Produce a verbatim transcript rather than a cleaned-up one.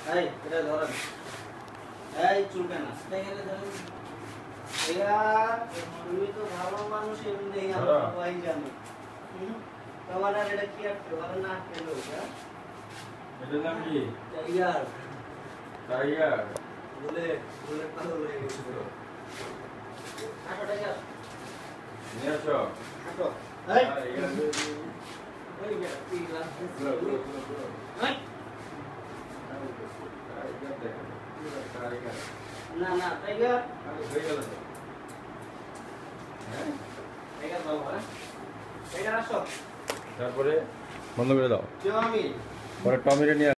এই এটা ধরেন এই চুলকে না দেখেলে ধরেন यार তুমি তো ভালো মানুষ এমনি আমরা সবাই জানি তোমার আর এটা কি আর তোমার না কেন এটা এটার নাম কি টাইগার টাইগার বলে বলে পাগল হয়ে গেছে আটো টাইগার নিয়ে আসো আটো এই ওই গেল কি লাস্ট এই টাইগার দেখো টাইগার না না টাইগার আরে হয়ে গেল তো হ্যাঁ টাইগার বাবু হ্যাঁ টাইগার আসো তারপরে বন্ধ করে দাও জমি পরে টমিরে নিয়ে